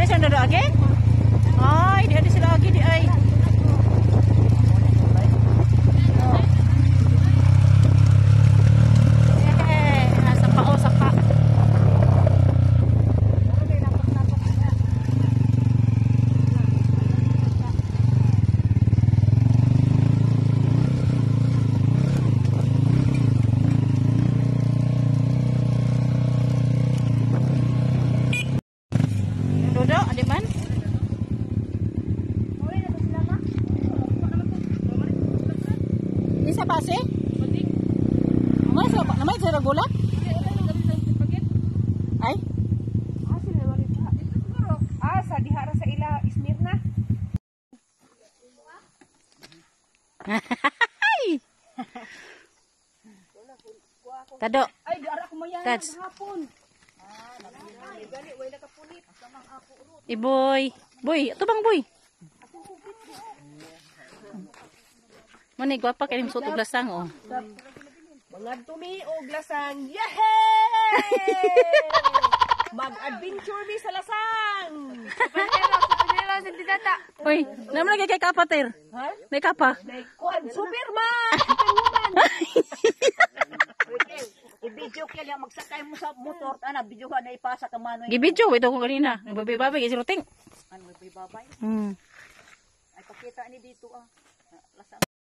siya na lagi? Ay, di ada sila lagi di ay. Sapa o sapa. Dodo, adik man? Isa pa si? Namay sa gula? Ay? Sa dihara sa ila Ismirna. Tado. Ay, di ara ko mayan Tats. hapon. Iboy. Boy, ito bang boy? Mani, gwapa kayo yung suot uglasang, oh. Mga tumi o glasang. Yehey! Mag-adventure mi sa lasang. Superhero sa titata. Uy, naman lagi kay kapater. Ha? May kapa. Kuan Superman. Superwoman. I-video kaya magsakay mo sa motor. Ana, video ka na ipasa ka mano. Gibidyo, ito ko kanina. Babay-babay, kasi ruting. Ano, may babay? Hmm. Ay, pakita ni dito ah. Lasang.